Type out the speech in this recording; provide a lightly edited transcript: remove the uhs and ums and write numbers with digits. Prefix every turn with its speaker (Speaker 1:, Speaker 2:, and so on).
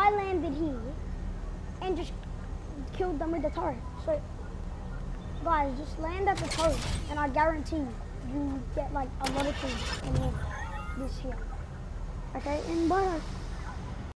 Speaker 1: I landed here and just killed them with the turret. So, guys, just land at the turret, and I guarantee you get like a lot of things in this here. Okay, and bye.